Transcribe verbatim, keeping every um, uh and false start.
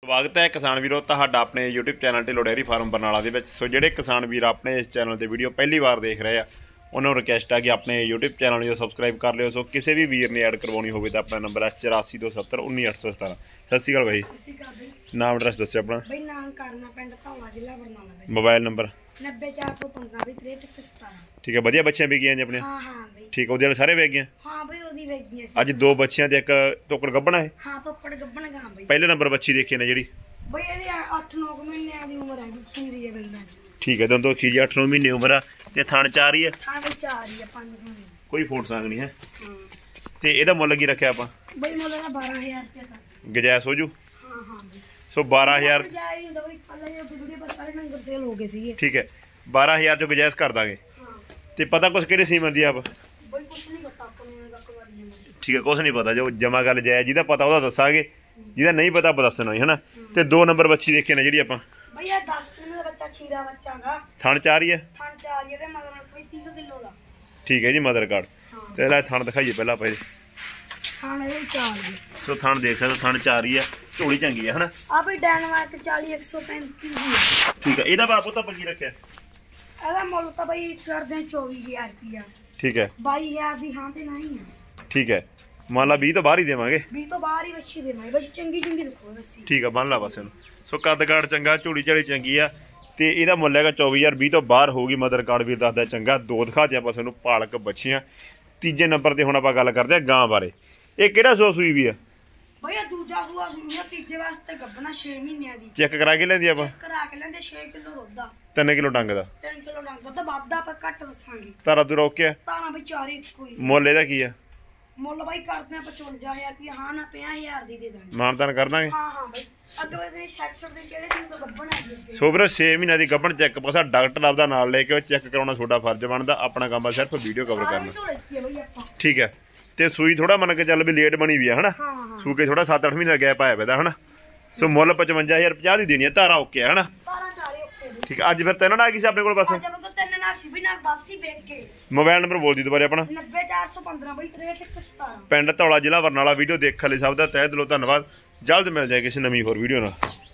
ਸਵਾਗਤ ਹੈ ਕਿਸਾਨ ਵੀਰੋ ਤੁਹਾਡਾ ਆਪਣੇ YouTube channel Dhillon dairy farm Barnala ਦੇ ਵਿੱਚ। ਸੋ ਜਿਹੜੇ ਕਿਸਾਨ ਵੀਰ ਆਪਣੇ ਇਸ ਚੈਨਲ ਤੇ ਵੀਡੀਓ ਪਹਿਲੀ ਵਾਰ ਦੇਖ ਰਹੇ ਆ ਉਹਨਾਂ ਨੂੰ ਰਿਕਵੈਸਟ ਹੈ ਕਿ ਆਪਣੇ YouTube ਚੈਨਲ ਨੂੰ ਸਬਸਕ੍ਰਾਈਬ ਕਰ ਲਿਓ। ਸੋ ਕਿਸੇ ਵੀ ਵੀਰ ਨੇ ਐਡ ਕਰਵਾਉਣੀ ਹੋਵੇ ਤਾਂ ਆਪਣਾ ਨੰਬਰ ਹੈ ਚੁਰਾਸੀ ਦੋ ਸੱਤਰ ਉੱਨੀ ਅੱਠ ਸੌ ਸਤਾਰਾਂ। ਸਤਿ ਸ਼੍ਰੀ ਅਕਾਲ ਬਾਈ। ਸਤਿ ਸ਼੍ਰੀ ਅਕਾਲ ਬਾਈ। ਨਾਮ ਐਡਰੈਸ ਦੱਸਿਓ ਆਪਣਾ। ਬਾਈ ਨਾਮ ਕਰਨਾ ਪਿੰਡ ਧੌਲਾ ਜ਼ਿਲ੍ਹਾ ਬਰਨਾਲਾ ਬਾਈ। ਮੋਬਾਈਲ ਨੰਬਰ ਨੱਬੇ ਚਾਰ ਸੌ ਪੰਦਰਾਂ ਬਾਈ ਤ੍ਰੇਹਠ ਇੱਕ ਸੌ ਸਤਾਰਾਂ। ਠੀਕ ਹੈ, ਵਧੀਆ ਬੱਚੀਆਂ ਵਿਕ ਗਈਆਂ ਜੀ ਆਪਣੇ? ਹਾਂ ਹਾਂ ਬਾਈ ਠੀਕ, ਉਹਦੇ ਵਾਲੇ ਸਾਰੇ ਵਿਕ ਗਏ? ਹਾਂ ਬਾਈ ਉਹਦੀ ਵਿਕ ਗਈਆਂ ਸੀ ਅੱਜ ਦੋ ਬੱਚੀਆਂ ਤੇ ਇੱਕ ਟੋਕੜ ਗੱਭਣਾ ਹੈ। ਹਾਂ ਤੋਕੜ ਗੱਭਣ ਗਾ ਬਾਈ। ਪਹਿਲੇ ਨੰਬਰ ਬੱਚੀ ਦੇਖੀ ਨੇ ਜਿਹੜੀ ਬਾਈ ਇਹਦੀ ਅੱਠ ਨੌ ਮਹੀਨਿਆਂ ਦੀ ਉਮਰ ਹੈ ਜੀ, ਖੀਰੀ ਹੈ ਦੰਦਾਂ ਦੀ। ਠੀਕ ਹੈ, ਦੋਨੋਂ ਖੀਰੀ ਅੱਠ ਨੌ ਮਹੀਨੇ ਉਮਰ ਆ ਤੇ ਥਣ ਚਾਰ ਹੀ ਹੈ। ਹਾਂ ਬਾਈ ਚਾਰ ਹੀ ਆ, ਪੰਜ ਮਹੀਨੇ ਕੋਈ ਫੋਟ ਸੰਗ ਨਹੀਂ ਹੈ। ਹਾਂ ਤੇ ਇਹਦਾ ਮੁੱਲ ਕੀ ਰੱਖਿਆ ਆਪਾਂ? ਬਾਈ ਮੁੱਲ ਦਾ ਬਾਰਾਂ ਹਜ਼ਾਰ ਰੁਪਏ ਦਾ। ਗੁੰਜਾਇਸ਼ ਹੋ ਜੂ? ਹਾਂ ਹਾਂ ਬਾਈ। ਸੋ ਬਾਰਾਂ ਹਜ਼ਾਰ ਜਾਈ ਹੁੰਦਾ ਬਾਈ, ਕੱਲ ਇਹ ਵੀਡੀਓ ਪਰ ਸਾਰੇ ਨੰਬਰ ਸੇਲ ਹੋ ਗਏ ਸੀਗੇ। ਠੀਕ ਹੈ, ਬਾਰਾਂ ਹਜ਼ਾਰ ਚੋਂ ਗੁੰਜਾਇਸ਼ ਕਰ ਦਾਂਗੇ। ਹਾਂ ਤੇ ਪਤਾ ਕੁਛ ਕਿਹੜੇ ਸੀਮਨ ਦੀ ਆਪ? ਬਾਈ ਕੁਛ ਨਹੀਂ ਪਤਾ ਆਪਾਂ ਨੂੰ ਇਹਦਾ ਕਵਾਰੀ ਨਹੀਂ। ਠੀਕ ਹੈ, ਕੁਛ ਨਹੀਂ ਪਤਾ, ਜੋ ਜਮਾ ਗੱਲ ਜਾਇਜ਼, ਜਿਹਦਾ ਪਤਾ ਉਹਦਾ ਦੱਸਾਂਗੇ, ਜਿਹਦਾ ਨਹੀਂ ਪਤਾ ਆਪਾਂ ਦੱਸਣਾ ਹੈ ਨਾ। ਤੇ ਦੋ ਨੰਬਰ ਬੱਚੀ ਦੇਖੀ ਨੇ ਜਿਹੜੀ ਆਪਾਂ? ਬਾਈ ਇਹ ਦਸ ਕਿਲੋ ਦਾ ਬੱਚਾ, ਖੀਰਾ ਬੱਚਾ ਗਾ। ਥਣ ਚਾਰ ਹੀ ਹੈ? ਥਣ ਚਾਰ ਹੀ ਇਹਦੇ ਮਗਰ ਕੋਈ ਤਿੰਨ ਕਿਲੋ ਦਾ। ਠੀਕ ਹੈ ਜੀ, ਮਦਰ ਕਾਰਡ। ਹਾਂ ਤੇ ਲੈ ਥਣ ਦਿਖਾਈਏ ਪਹਿਲਾਂ ਆਪਾਂ ਇਹਦੇ। ਥਣ ਇਹਦੇ ਚਾਰ ਹੀ। ਸੋ ਥਣ ਦੇਖ ਸਕਦੇ, ਥਣ ਚਾਰ ਹੀ ਹੈ, ਝੋਲੀ ਚੰਗੀ ਹੈ ਹਨਾ। ਆ ਬਈ ਡੈਨਮਾਰਕ ਚਾਲੀ ਇੱਕ ਸੌ ਪੈਂਤੀ ਦੀ ਹੈ। ਠੀਕ ਹੈ, ਇਹਦਾ ਬਾਪੂ ਤਾਂ ਕੀ ਰੱਖਿਆ? ਇਹਦਾ ਮੁੱਲ ਤਾਂ ਬਈ ਕਰਦੇ ਆ ਚੌਵੀ ਹਜ਼ਾਰ ਰੁਪਇਆ। ਠੀਕ ਹੈ, ਬਾਈ ਹਜ਼ਾਰ ਦੀ ਹਾਂ ਤੇ ਨਹੀਂ ਹੈ। ਠੀਕ ਹੈ, ਮੰਨ ਲਾ ਵੀਹ ਤੋਂ ਬਾਹਰ ਹੀ ਦੇਵਾਂਗੇ। ਵੀਹ ਤੋਂ ਬਾਹਰ ਹੀ ਬੱਚੀ ਦੇਵਾਂਗੇ, ਬੱਚੀ ਚੰਗੀ ਚੰਗੀ ਦੇਖੋ ਬੱਚੀ। ਠੀਕ ਆ, ਬੰਨ ਲਾ ਬਸ ਇਹਨੂੰ। ਸੋ ਕੱਦ ਕਾਠ ਚੰਗਾ, ਝੋਲੀ ਝਾਲੀ ਚੰਗੀ ਆ ਤੇ ਇਹਦਾ ਮੁੱਲ ਹੈਗਾ ਚੌਵੀ ਹਜ਼ਾਰ। ਵੀਹ ਤੋਂ ਬਾਹਰ ਹੋਊਗੀ, ਮਦਰ ਕਾਰਡ ਵੀਰ ਦੱਸਦਾ ਚੰਗਾ। ਦੋ ਦਿਖਾ ਦਿਆਂ ਬਸ ਇਹਨੂੰ ਪਾਲਕ ਬੱਚੀਆਂ। ਤੀਜੇ ਨੰਬਰ ਤੇ ਹੁਣ ਆਪਾਂ ਗੱਲ ਕਰਦੇ ਆ ਗਾਂ ਬਾਰੇ। ਇਹ ਕਿਹੜਾ ਸੂਆ ਸੂਈ ਵੀ ਆ? ਬਈ ਇਹ ਦੂਜਾ ਸੂਆ ਸੂਈ ਆ, ਤੀਜੇ ਵਾਸਤੇ ਗੱਭਣਾ ਛੇ ਮਹੀਨਿਆਂ ਦੀ। ਚੈੱਕ ਕਰਾ ਕੇ ਲੈਂਦੀ ਆਪਾਂ? ਕਰਾ ਕੇ ਲੈਂਦੇ ਛੇ ਕਿਲੋ ਦੁੱਧ ਆ। ਤਿੰਨ ਕਿਲੋ ਡੰਗ ਦਾ? ਤਿੰਨ ਕਿਲੋ ਡੰਗ ਦੁੱਧ ਵੱਧ ਆਪਾਂ ਘੱਟ ਦੱਸਾਂਗੇ। ਤਾਰਾ ਤੂੰ ਰੋਕਿਆ? ਤਾਰਾਂ ਬਈ ਚਾਰ ਹੀ ਇੱਕੋ ਹੀ। ਮੁੱਲ ਇਹਦਾ ਕੀ ਆ? ਮੁੱਲ ਬਾਈ ਕਰਦੇ ਆ ਪਚਵੰਜਾ ਹਜ਼ਾਰ ਰੁਪਇਆ। ਹਾਂ ਨਾ ਪੰਜਾਹ ਹਜ਼ਾਰ ਦੀ ਦੇ ਦਾਂਗੇ। ਮਾਨਤਾਨ ਕਰ ਦਾਂਗੇ? ਹਾਂ ਹਾਂ ਬਾਈ। ਅੱਗੇ ਵਾਲੇ ਸੈਕਸ਼ਨ ਦੇ ਕਿਹੜੇ ਸਿੰਘ ਤੋਂ ਗੱਭਣਾ ਹੈ? ਸੋ ਵੀਰੋ ਛੇ ਮਹੀਨਿਆਂ ਦੀ ਗੱਭਣ ਚੈੱਕ ਪਾਸਾ ਡਾਕਟਰ ਆਪਦਾ ਨਾਲ ਲੈ ਕੇ ਉਹ ਚੈੱਕ ਕਰਾਉਣਾ ਤੁਹਾਡਾ ਫਰਜ਼ ਬਣਦਾ। ਆਪਣਾ ਕੰਮ ਆ ਸਿਰਫ ਵੀਡੀਓ ਕਵਰ ਕਰਨਾ। ਠੀਕ ਹੈ, ਤੇ ਸੂਈ ਥੋੜਾ ਮੰਨ ਕੇ ਚੱਲ ਵੀ ਲੇਟ ਬਣੀ ਵੀ ਆ ਹਨਾ। ਹਾਂ ਸੂ ਕੇ ਥੋੜਾ ਸੱਤ ਅੱਠ ਮਹੀਨੇ ਗੈਪ ਆਇਆ ਪੈਦਾ ਹਨਾ। ਸੋ ਮੁੱਲ ਪਚਵੰਜਾ ਹਜ਼ਾਰ ਪੰਜਾਹ ਦੀ ਦੇਣੀ ਹੈ। ਧਾਰਾ ਓਕੇ ਹੈ ਹਨਾ। ਠੀਕ ਹੈ, ਅੱਜ ਫਿਰ ਤਿੰਨ ਨਾ ਕੀ ਸੀ ਆਪਣੇ ਕੋਲ ਬਸ? ਤਿੰਨ ਨਾਲ ਸੀ ਵੀ ਨਾਲ ਵਾਪਸੀ ਵੇਖ ਕੇ। ਮੋਬਾਈਲ ਨੰਬਰ ਬੋਲ ਦੀ ਦੁਬਾਰੇ ਆਪਣਾ। ਨੱਬੇ ਚਾਰ ਸੌ ਪੰਦਰਾਂ ਬਈ ਤ੍ਰੇਹਠ ਇੱਕ ਸੌ ਸਤਾਰਾਂ। ਪਿੰਡ ਧੌਲਾ ਜ਼ਿਲ੍ਹਾ ਬਰਨਾਲਾ। ਵੀਡੀਓ ਦੇਖਣ ਲਈ ਸਭ ਦਾ ਤਹਿ ਦਿਲੋਂ ਧੰਨਵਾਦ। ਜਲਦ ਮਿਲ ਜਾਏ ਕਿਸੇ ਨਵੀਂ ਹੋਰ ਵੀਡੀਓ ਨਾਲ।